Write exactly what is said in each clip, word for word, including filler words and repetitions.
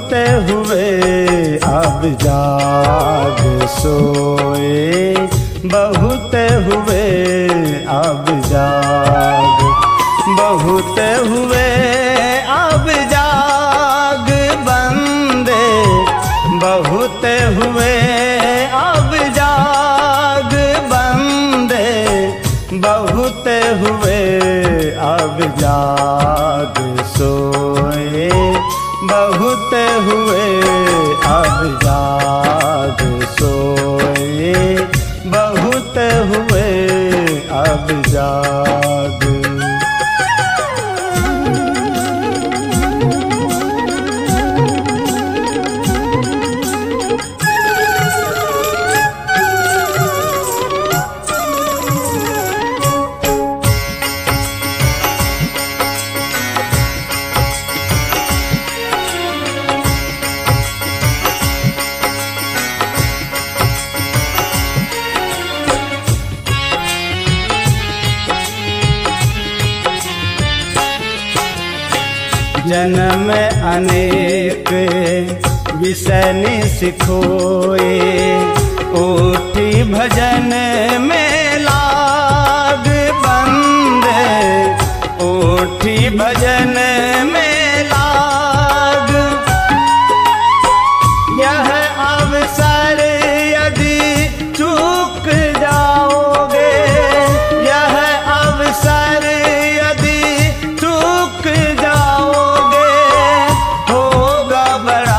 बहुत हुए अब जाग सोए, बहुत हुए अब जाग, बहुत हुए अब जाग बंदे, बहुत हुए अब जाग बंदे, बहुत हुए अब जाग सोए, बहुत हुए अब जाग सोए, बहुत हुए अब जाग। जन्म अनेक विषय सिखोए, उठी भजन में लाग बंदे, उठी भजन में लाग, यह अवसर यदि चूक जाओगे, यह अवसर यदि चूक जाओगे, होगा बड़ा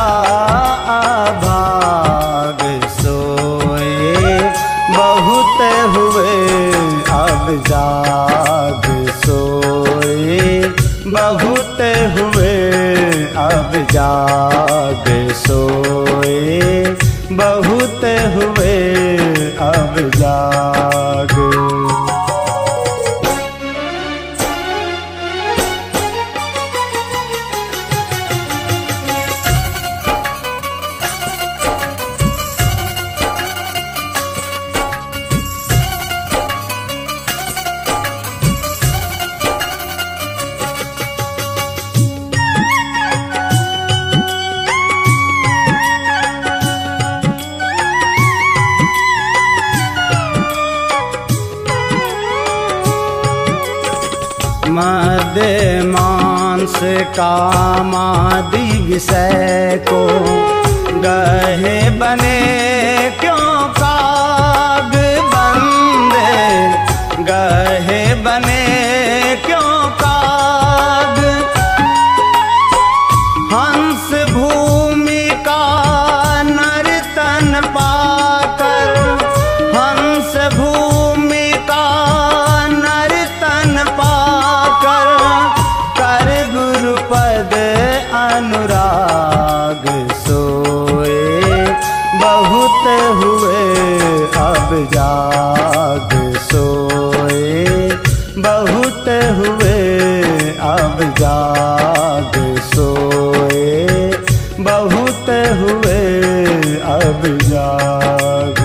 अभाग सोए, बहुत हुए अब जाग सोए, बहुत हुए अब जाग सोए, बहुत हुए अब जाग। मद मांस कामादि विषय को गहे बने क्यों काग बंदे, गहे बने क्यों काग, हंस भूमि का नर्तन पाकर, हंस भूमि का नर्तन पाकर, कर गुरुपद अनुराग सोए, बहुत हुए अब जाग सोए, बहुत हुए अब जाग सोए, बहुत हुए अब जाग।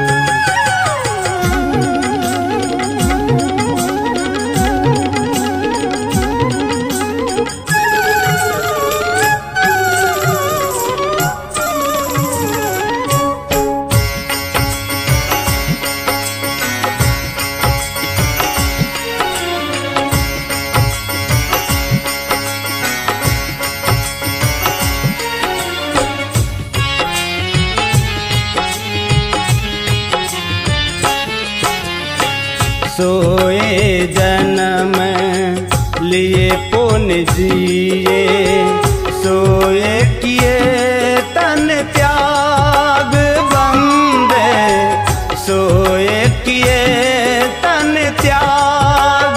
सोए जन्म लिए पुण्य जिए, सोए किए तन त्याग बंदे, सोए किए तन त्याग,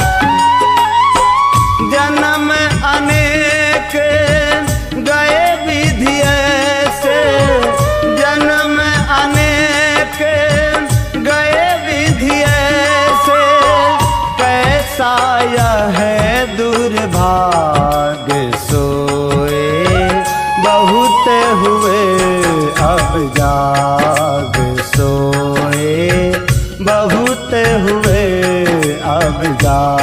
जन्म अनेक गए विधि ऐसे, जन्म अनेक गए विधि ऐसे, कैसा यह है दुर्भाग सोए, बहुत हुए अब जाग सोए, बहुत हुए अब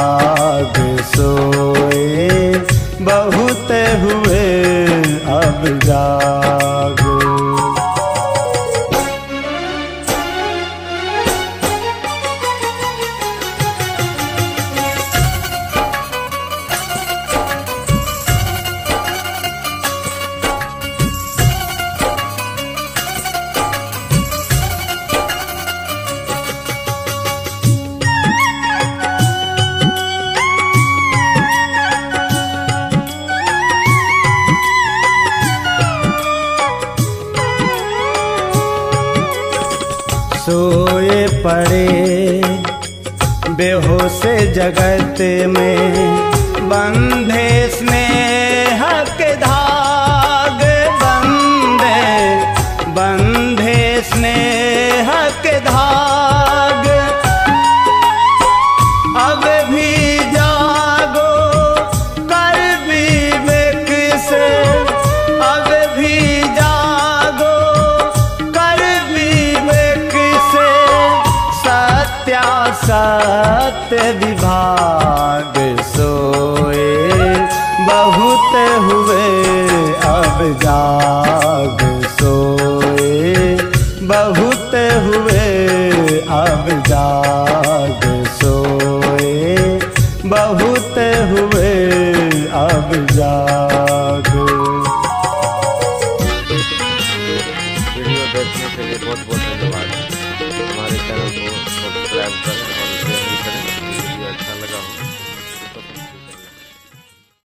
जाग सोए, बहुत हुए अब जाग। सोए पड़े बेहोश जगत में, बंधे स्नेह के धाग, बंधे बंधे स्नेह के धाग। अब भी जागो कर विवेक से, अब भी जागो कर विवेक से, सत्यासत्य विभाग सोए बहुत हुए अब जाग। सोए बहुत हुए अब जाग। सोए बहुत हुए अब जाग। वीडियो देखने के लिए बहुत बहुत